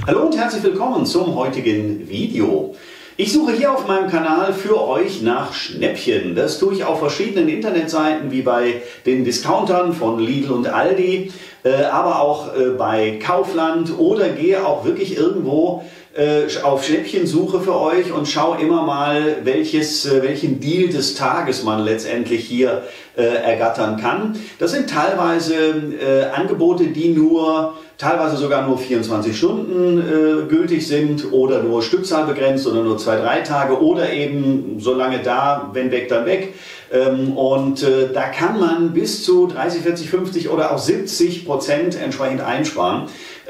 Hallo und herzlich willkommen zum heutigen Video. Ich suche hier auf meinem Kanal für euch nach Schnäppchen. Das tue ich auf verschiedenen Internetseiten wie bei den Discountern von Lidl und Aldi, aber auch bei Kaufland oder gehe auch wirklich irgendwo auf Schnäppchensuche für euch und schaue immer mal, welchen Deal des Tages man letztendlich hier ergattern kann. Das sind teilweise Angebote, die teilweise sogar nur 24 Stunden gültig sind oder nur Stückzahl begrenzt oder nur 2-3 Tage oder eben so lange da, wenn weg, dann weg. Da kann man bis zu 30, 40, 50 oder auch 70% entsprechend einsparen.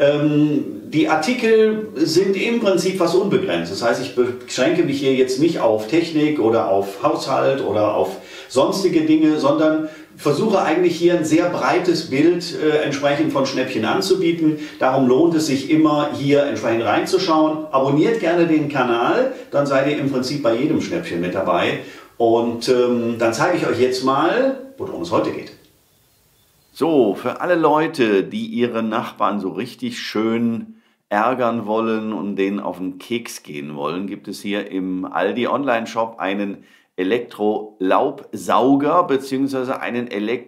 Die Artikel sind im Prinzip fast unbegrenzt. Das heißt, ich beschränke mich hier jetzt nicht auf Technik oder auf Haushalt oder auf sonstige Dinge, sondern versuche eigentlich hier ein sehr breites Bild entsprechend von Schnäppchen anzubieten. Darum lohnt es sich immer, hier entsprechend reinzuschauen. Abonniert gerne den Kanal, dann seid ihr im Prinzip bei jedem Schnäppchen mit dabei. Und dann zeige ich euch jetzt mal, worum es heute geht. So, für alle Leute, die ihre Nachbarn so richtig schön ärgern wollen und denen auf den Keks gehen wollen, gibt es hier im Aldi Online-Shop einen Elektro-Laubsauger bzw. einen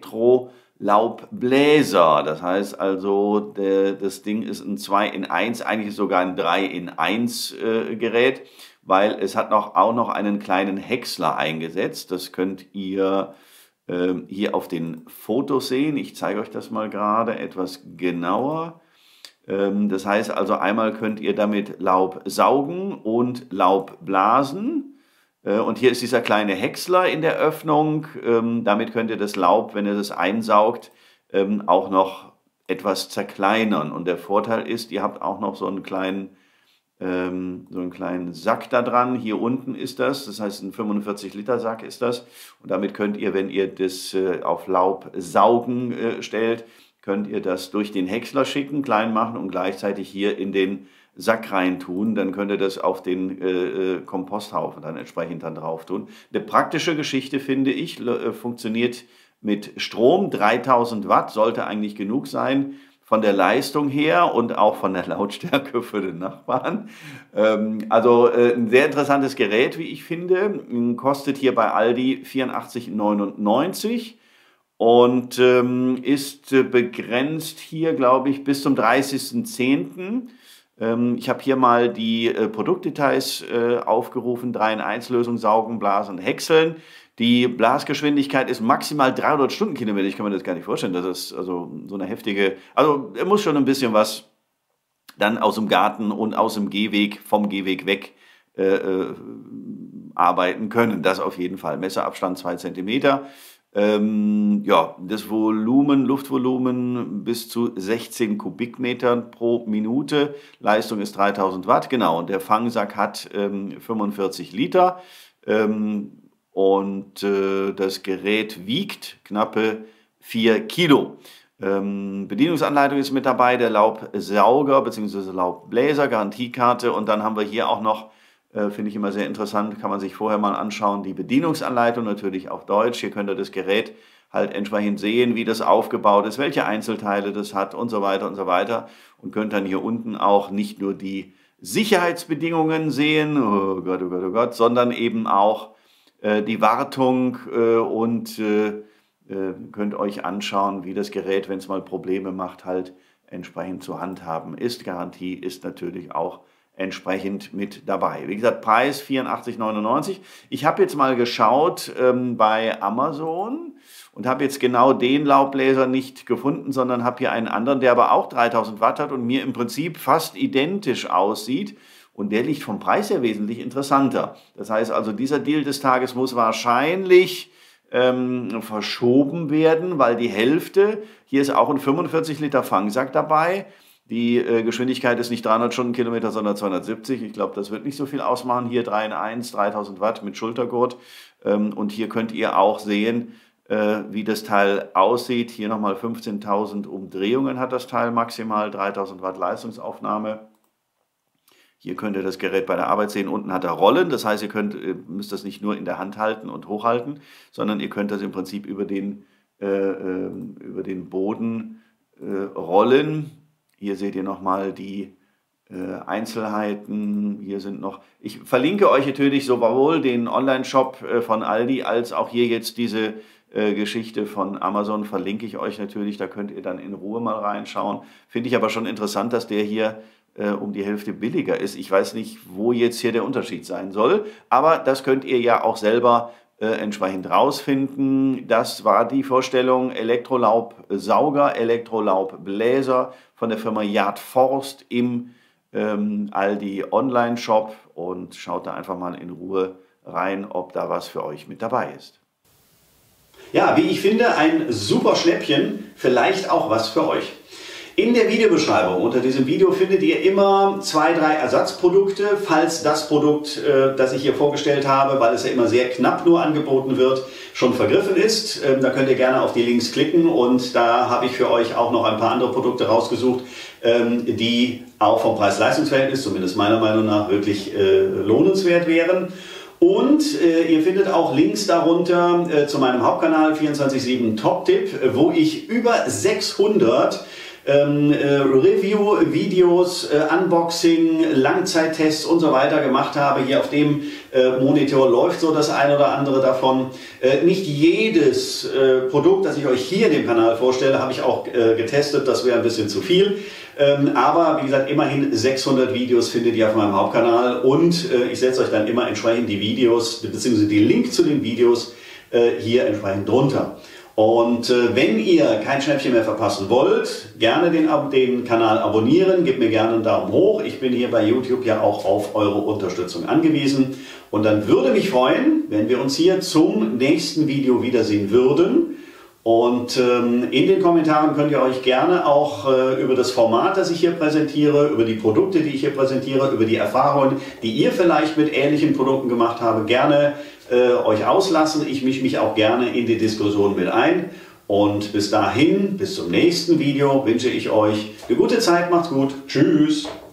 Elektro-Laubbläser. Das heißt also, das Ding ist ein 2 in 1, eigentlich sogar ein 3 in 1 Gerät, weil es hat auch noch einen kleinen Häcksler eingesetzt. Das könnt ihr hier auf den Fotos sehen. Ich zeige euch das mal gerade etwas genauer. Das heißt also, einmal könnt ihr damit Laub saugen und Laub blasen. Und hier ist dieser kleine Häcksler in der Öffnung. Damit könnt ihr das Laub, wenn ihr das einsaugt, auch noch etwas zerkleinern. Und der Vorteil ist, ihr habt auch noch so einen kleinen Sack da dran. Hier unten ist das heißt ein 45-Liter-Sack ist das. Und damit könnt ihr, wenn ihr das auf Laubsaugen stellt, könnt ihr das durch den Häcksler schicken, klein machen und gleichzeitig hier in den Sack rein tun. Dann könnt ihr das auf den Komposthaufen dann entsprechend drauf tun. Eine praktische Geschichte, finde ich, funktioniert mit Strom. 3000 Watt sollte eigentlich genug sein. Von der Leistung her und auch von der Lautstärke für den Nachbarn. Also ein sehr interessantes Gerät, wie ich finde. Kostet hier bei Aldi 84,99 und ist begrenzt hier, glaube ich, bis zum 30.10. Ich habe hier mal die Produktdetails aufgerufen. 3 in 1 Lösung, saugen, blasen, häckseln. Die Blasgeschwindigkeit ist maximal 300 Stundenkilometer. Ich kann mir das gar nicht vorstellen. Das ist also so eine heftige... Also er muss schon ein bisschen was dann aus dem Garten und aus dem Gehweg, vom Gehweg weg arbeiten können. Das auf jeden Fall. Messerabstand 2 Zentimeter. Ja, das Volumen, Luftvolumen bis zu 16 Kubikmetern pro Minute. Leistung ist 3000 Watt. Genau, und der Fangsack hat 45 Liter. Das Gerät wiegt knappe 4 Kilo. Bedienungsanleitung ist mit dabei, der Laubsauger bzw. Laubbläser, Garantiekarte und dann haben wir hier auch noch, finde ich immer sehr interessant, kann man sich vorher mal anschauen, die Bedienungsanleitung, natürlich auf Deutsch. Hier könnt ihr das Gerät halt entsprechend sehen, wie das aufgebaut ist, welche Einzelteile das hat und so weiter und könnt dann hier unten auch nicht nur die Sicherheitsbedingungen sehen, oh Gott, sondern eben auch die Wartung und könnt euch anschauen, wie das Gerät, wenn es mal Probleme macht, halt entsprechend zu handhaben ist. Garantie ist natürlich auch entsprechend mit dabei. Wie gesagt, Preis 84,99. Ich habe jetzt mal geschaut bei Amazon und habe jetzt genau den Laubbläser nicht gefunden, sondern habe hier einen anderen, der aber auch 3000 Watt hat und mir im Prinzip fast identisch aussieht. Und der liegt vom Preis her wesentlich interessanter. Das heißt also, dieser Deal des Tages muss wahrscheinlich verschoben werden, weil die Hälfte, hier ist auch ein 45 Liter Fangsack dabei. Die Geschwindigkeit ist nicht 300 Stundenkilometer, sondern 270. Ich glaube, das wird nicht so viel ausmachen. Hier 3 in 1, 3000 Watt mit Schultergurt. Und hier könnt ihr auch sehen, wie das Teil aussieht. Hier nochmal 15.000 Umdrehungen hat das Teil maximal, 3000 Watt Leistungsaufnahme. Hier könnt ihr das Gerät bei der Arbeit sehen, unten hat er Rollen, das heißt, ihr müsst das nicht nur in der Hand halten und hochhalten, sondern ihr könnt das im Prinzip über den Boden rollen. Hier seht ihr nochmal die Einzelheiten. Hier sind noch, ich verlinke euch natürlich sowohl den Online-Shop von Aldi als auch hier jetzt diese Geschichte von Amazon verlinke ich euch natürlich, da könnt ihr dann in Ruhe mal reinschauen. Finde ich aber schon interessant, dass der hier um die Hälfte billiger ist. Ich weiß nicht, wo jetzt hier der Unterschied sein soll, aber das könnt ihr ja auch selber entsprechend rausfinden. Das war die Vorstellung Elektrolaubbsauger, Elektrolaubbläser von der Firma Yard Forst im Aldi Online-Shop und schaut da einfach mal in Ruhe rein, ob da was für euch mit dabei ist. Ja, wie ich finde, ein super Schnäppchen, vielleicht auch was für euch. In der Videobeschreibung unter diesem Video findet ihr immer 2, 3 Ersatzprodukte, falls das Produkt, das ich hier vorgestellt habe, weil es ja immer sehr knapp nur angeboten wird, schon vergriffen ist. Da könnt ihr gerne auf die Links klicken und da habe ich für euch auch noch ein paar andere Produkte rausgesucht, die auch vom Preis-Leistungs-Verhältnis, zumindest meiner Meinung nach, wirklich lohnenswert wären. Und ihr findet auch Links darunter zu meinem Hauptkanal 24/7 Top-Tipp, wo ich über 600 Review-Videos, Unboxing, Langzeittests und so weiter gemacht habe. Hier auf dem Monitor läuft so das ein oder andere davon. Nicht jedes Produkt, das ich euch hier in dem Kanal vorstelle, habe ich auch getestet. Das wäre ein bisschen zu viel. Aber wie gesagt, immerhin 600 Videos findet ihr auf meinem Hauptkanal und ich setze euch dann immer entsprechend die Videos bzw. die Link zu den Videos hier entsprechend drunter. Und wenn ihr kein Schnäppchen mehr verpassen wollt, gerne den Kanal abonnieren, gebt mir gerne einen Daumen hoch. Ich bin hier bei YouTube ja auch auf eure Unterstützung angewiesen. Und dann würde mich freuen, wenn wir uns hier zum nächsten Video wiedersehen würden. Und in den Kommentaren könnt ihr euch gerne auch über das Format, das ich hier präsentiere, über die Produkte, die ich hier präsentiere, über die Erfahrungen, die ihr vielleicht mit ähnlichen Produkten gemacht habt, gerne euch auslassen. Ich mische mich auch gerne in die Diskussion mit ein. Und bis dahin, bis zum nächsten Video, wünsche ich euch eine gute Zeit. Macht's gut. Tschüss.